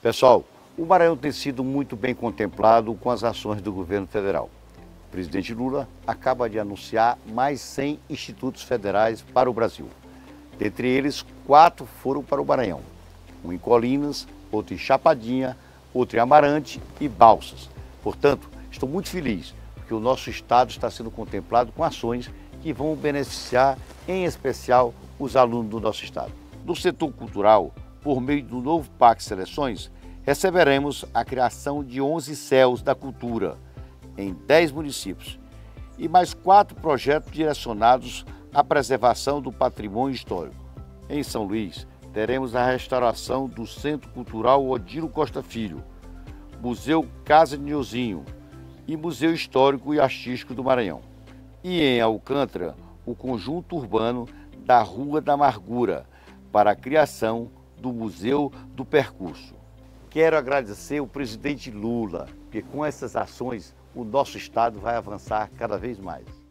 Pessoal, o Maranhão tem sido muito bem contemplado com as ações do governo federal. O presidente Lula acaba de anunciar mais 100 institutos federais para o Brasil. Dentre eles, 4 foram para o Maranhão. Um em Colinas, outro em Chapadinha, outro em Amarante e Balsas. Portanto, estou muito feliz porque o nosso estado está sendo contemplado com ações que vão beneficiar, em especial, os alunos do nosso estado. No setor cultural, por meio do novo PAC Seleções, receberemos a criação de 11 CELs da cultura em 10 municípios e mais 4 projetos direcionados à preservação do patrimônio histórico. Em São Luís, teremos a restauração do Centro Cultural Odilo Costa Filho, Museu Casa de Nilzinho e Museu Histórico e Artístico do Maranhão. E em Alcântara, o conjunto urbano da Rua da Amargura, para a criação do Museu do Percurso. Quero agradecer o presidente Lula, porque com essas ações o nosso estado vai avançar cada vez mais.